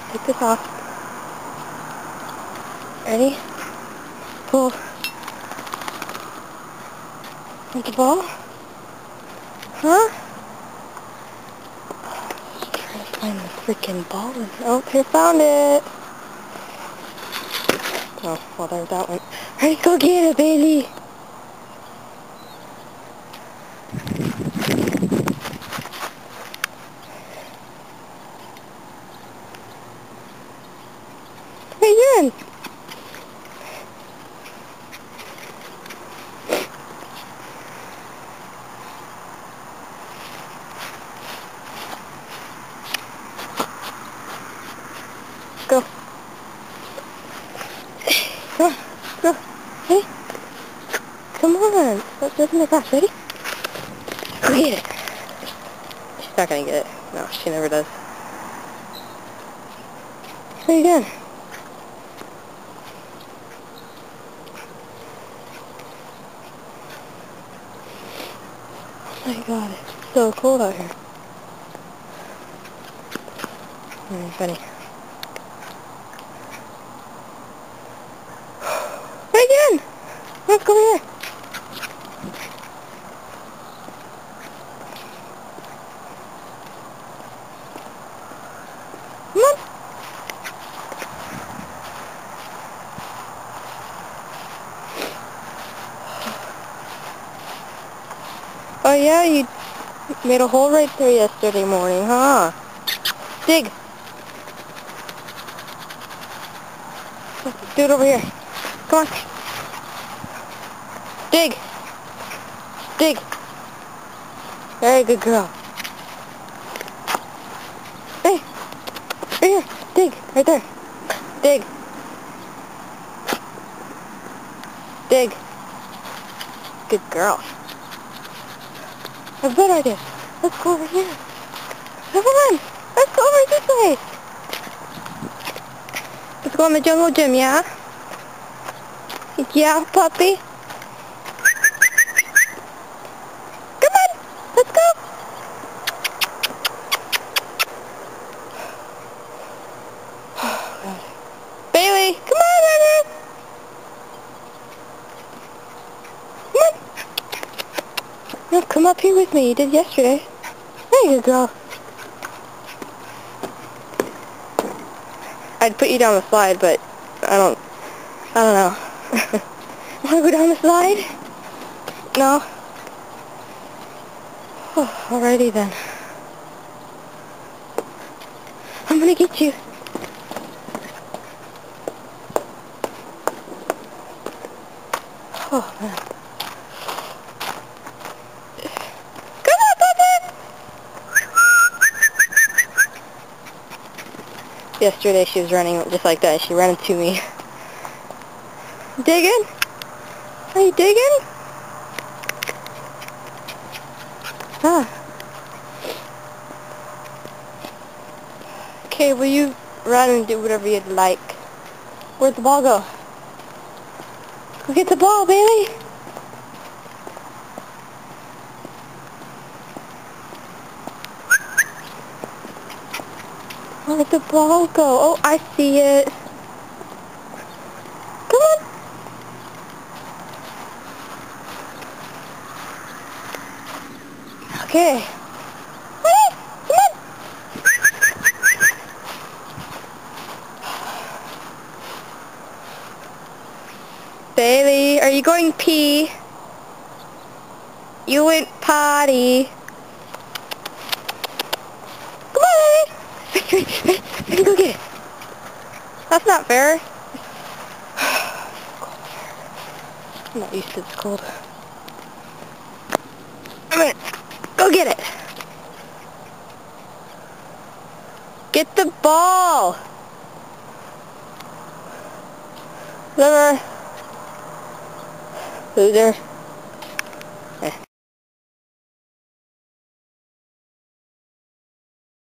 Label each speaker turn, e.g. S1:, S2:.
S1: Take this off. Ready? Pull. Want the ball? Huh? Just trying to find the freaking ball. Oh, here, found it. Oh, well, there's that one. Ready? Go get it, baby. What are you doing? Go. Come on. Go. Hey. Come on. Stop jumping across. Ready? Go get it. She's not going to get it. No, she never does. What are you doing? Oh my god, it's so cold out here. Funny. Hey again! Let's go over here. Come on. Oh yeah, you made a hole right there yesterday morning, huh? Dig. Do it over here. Come on. Dig. Dig. Very good girl. Hey. Right here. Dig. Right there. Dig. Dig. Good girl. I have a better idea. Let's go over here. Come on. Let's go over this way. Let's go in the jungle gym, yeah? Yeah, puppy? Come on. Let's go. Oh, God. Bailey, come on, Anna. Come on. No, come up here with me. You did yesterday. There you go. I'd put you down the slide, but I don't know. Want to go down the slide? No? Oh, alrighty then. I'm gonna get you. Oh, man. Come on, Papa! Yesterday she was running just like that. She ran into me. Digging? Are you digging? Huh. Okay, will you run and do whatever you'd like? Where'd the ball go? Go get the ball, Bailey! Where'd the ball go? Oh, I see it. Come on! Okay. Hey, come on! Bailey, are you going pee? You went potty. Come on, Bailey! Let me go get it. That's not fair. I'm not used to this cold. I'm gonna go get it. Get the ball. Loser. Loser.